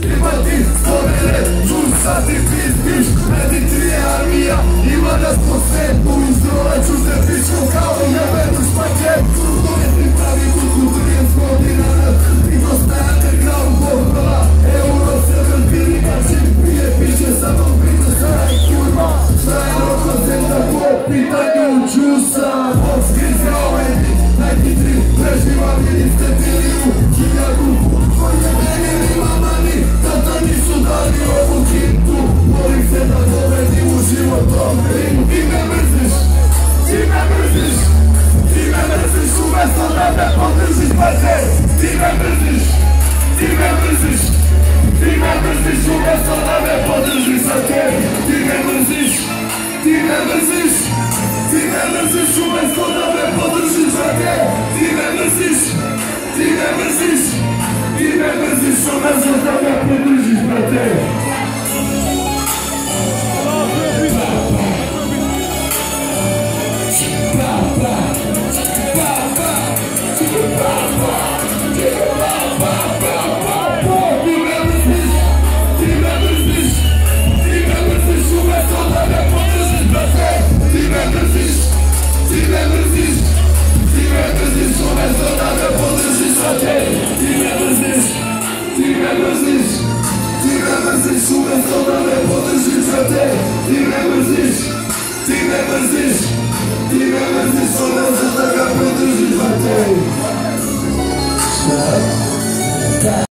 Ima ti stvorene, čusa ti pizdiš. Medi ti je armija, ima nas po svetu. Izrola ću se pičko kao jebenu špagetu. Donesni pravi kuku, 30 godina nas. I dostajate kao borba. Euro se vrtili, a čim prije piće samo prije saj kurva. Šta je roko zemlja po pitanju džusa? Polski zaovedi, najtitri, preživa vidi ste bili u hiljadu. Koji je menjerima mani, tata nisu dali ovu kintu. Molim se da dovedi u životom ringu. Ti me mrziš, ti me mrziš, ti me mrziš umjesto da me podržiš, brate. Ti me mrziš, ti me mrziš, ti me mrziš umjesto da me podržiš, brate. Ti me mrziš, ti me mrziš, ti me mrziš umjesto da me podržiš, brate. Ti me mrziš, ti me mrziš, ti me mrziš umjesto da me podržiš, brate. Ti me mrziš, ono za da ga podržiš, brate.